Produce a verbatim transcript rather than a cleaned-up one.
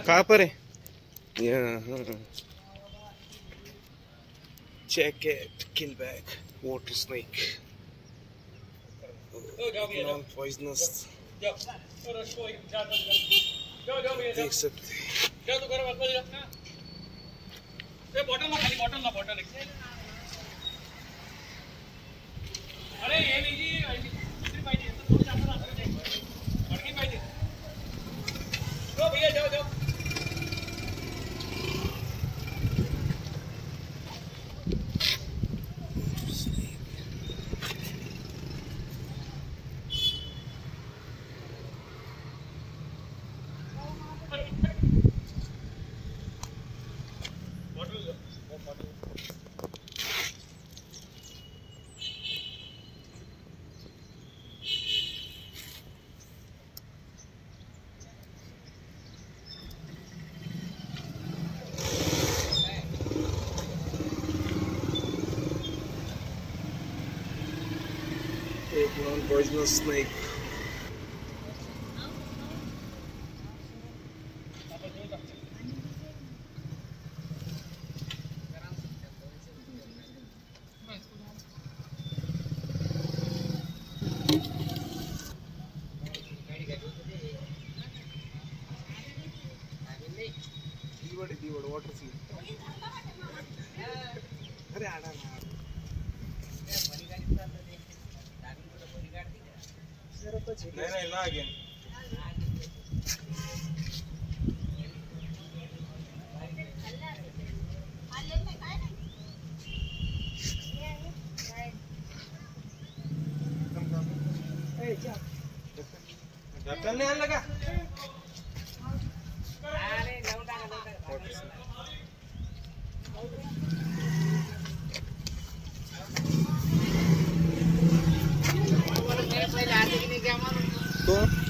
कहाँ पर है? यहाँ check it, kill back, water snake, non poisonous, देख सकते अरे ये लीजिए दूसरी पाइप तो थोड़ी ज्यादा ना दे बढ़ी पाइप लो भैया जाओ जाओ एक non poisonous snake. दीवड़ दीवड़ वाटर स्नेक. अरे आड़ा ना. नहीं नहीं ना अगेन. ढक्कन नहीं आने लगा. अरे लौटा लौटा. तो